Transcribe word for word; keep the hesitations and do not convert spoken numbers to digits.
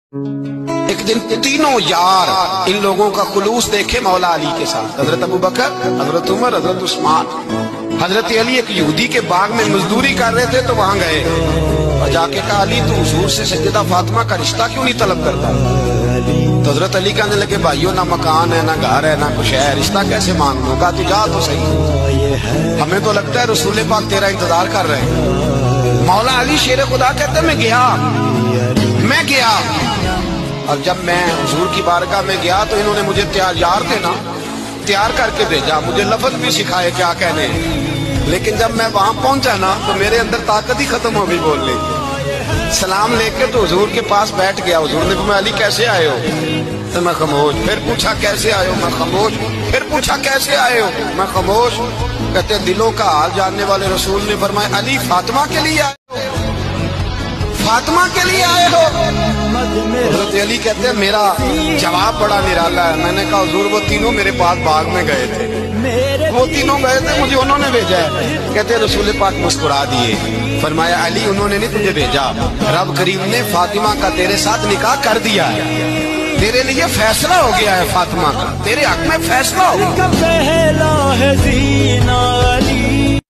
ایک دن تینوں یار ان لوگوں کا خلوص دیکھے مولا علی کے ساتھ، حضرت ابو بکر، حضرت عمر، حضرت عثمان۔ حضرت علی ایک یہودی کے باغ میں مزدوری کر رہے تھے تو وہاں گئے اور جا کے کہا علی تو حضور سے سیدہ فاطمہ کا رشتہ کیوں نہیں طلب کرتا؟ تو حضرت علی کہنے لگے بھائیو نہ مکان ہے، نہ گھر ہے، نہ کچھ ہے، رشتہ کیسے مانگ لوں گا؟ تو جا تو صحیح، ہمیں تو لگتا ہے رسول پاک تیرا انتظار کر رہے ہیں۔ مولا علی شیر خدا کہتے ہیں میں گیا میں گیا اور جب میں حضور کی بارگاہ میں گیا تو انہوں نے مجھے تیار یار تھے نا تیار کر کے بھیجا، مجھے لفظ بھی سکھائے کیا کہنے، لیکن جب میں وہاں پہنچا نا تو میرے اندر طاقت ہی ختم ہو گئی بولنے کی۔ سلام لے کے تو حضور کے پاس بیٹھ گیا، حضور نے فرمایا علی کیسے آئے ہو؟ تو میں خاموش۔ پھر پوچھا کیسے آئے ہو؟ میں خاموش۔ پھر پوچھا کیسے آئے ہو؟ میں خاموش۔ کہتے ہیں دلوں کا حال جاننے والے رسول نے فرمایا علی فاطمہ کے لیے آئے ہو؟ فاطمہ کے لیے آئے ہو؟ حضرت علی کہتے ہیں میرا جواب بڑا نرالا ہے۔ میں نے کہا حضور وہ تینوں میرے پاس باغ میں گئے تھے، وہ تینوں گئے تھے، مجھے انہوں نے بھیجا ہے۔ کہتے ہیں رسول پاک مسکرا دیے، فرمایا علی انہوں نے نہیں تجھے بھیجا، رب کریم نے فاطمہ کا تیرے ساتھ نکاح کر دیا ہے، تیرے لیے فیصلہ ہو گیا ہے، فاطمہ کا تیرے حق میں فیصلہ ہو گیا۔